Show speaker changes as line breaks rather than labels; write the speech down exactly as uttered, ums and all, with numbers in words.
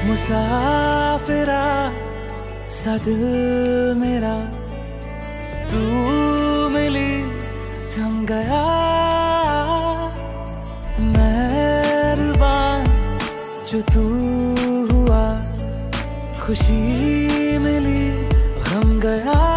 मुसाफिरा सा दिल मेरा, तू मिली थम गया। मेहरबान जो तू हुआ, खुशी मिली गम गया।